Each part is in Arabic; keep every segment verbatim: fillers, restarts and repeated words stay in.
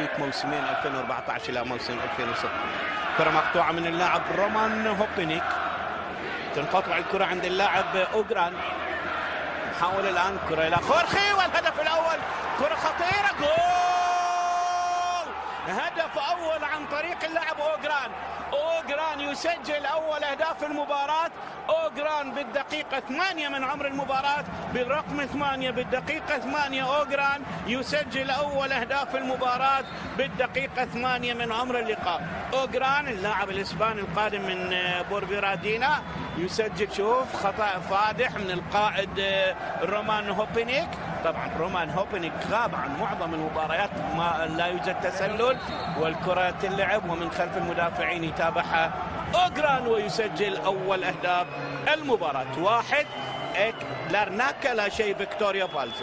موسمين ألفين وأربعة عشر إلى موسم ألفين وستة. كرة مقطوعة من اللاعب رومان هوبينيك، تنقطع الكرة عند اللاعب أوغران. حاول الآن كرة إلى خورخي والهدف الأول، كرة خطيرة، جول! هدف أول عن طريق اللاعب أوغران. أوغران يسجل أول أهداف المباراة. أوغران بالدقيقة ثمانية من عمر المباراة، بالرقم ثمانية بالدقيقة ثمانية أوغران يسجل أول أهداف المباراة بالدقيقة ثمانية من عمر اللقاء. أوغران اللاعب الإسباني القادم من بورفيرادينا يسجل. شوف خطأ فادح من القائد رومان هوبينيك. طبعا رومان هوبينيك غاب عن معظم المباريات، ما لا يوجد تسلل والكرة تلعب ومن خلف المدافعين يتابعها أوغران ويسجل أول أهداف المباراة. واحد إك لارناكا لا شيء فيكتوريا بالزو.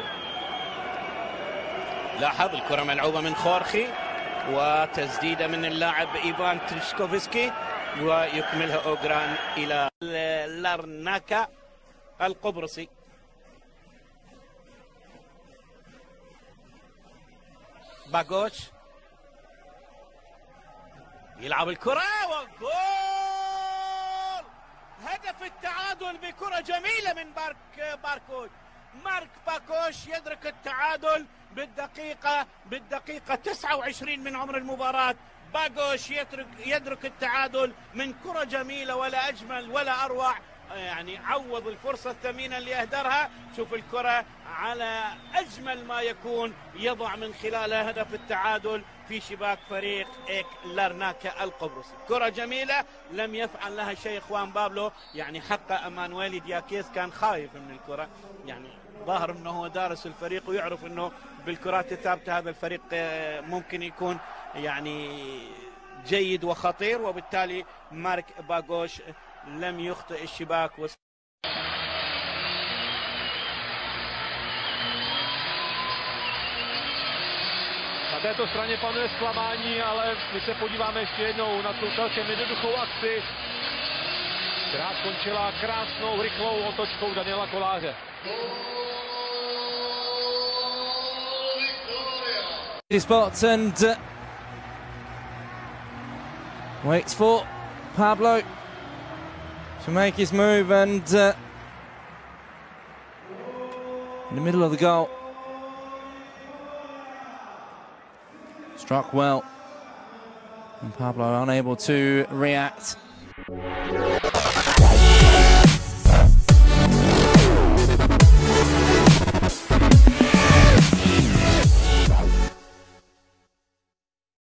لاحظ الكرة ملعوبة من خورخي وتسديدة من اللاعب إيفان تريشكوفسكي ويكملها أوغران إلى لارناكا القبرصي. باغوش يلعب الكرة وجول! هدف التعادل بكرة جميلة من بارك باركوش. مارك باكوش يدرك التعادل بالدقيقة بالدقيقة تسعة وعشرين من عمر المباراة. باغوش يترك يدرك التعادل من كرة جميلة، ولا أجمل ولا أروع، يعني عوض الفرصة الثمينة اللي أهدرها. شوف الكرة على أجمل ما يكون يضع من خلالها هدف التعادل في شباك فريق إيك لارناكا القبرصي. كرة جميلة لم يفعل لها شيء خوان بابلو، يعني حق أمانويل دياكيس كان خايف من الكرة، يعني ظاهر أنه هو دارس الفريق ويعرف أنه بالكرات الثابتة هذا الفريق ممكن يكون يعني جيد وخطير، وبالتالي مارك باغوش لم يخطئ الشباك. و... Na této straně panuje zklamání, ale my se podíváme ještě jednou na tu celkem jednoduchou akci, která skončila krásnou, rychlou otočkou Daniela Koláře. Spots and uh, waits for Pablo to make his move, and uh, in the middle of the goal, struck well, and Pablo unable to react.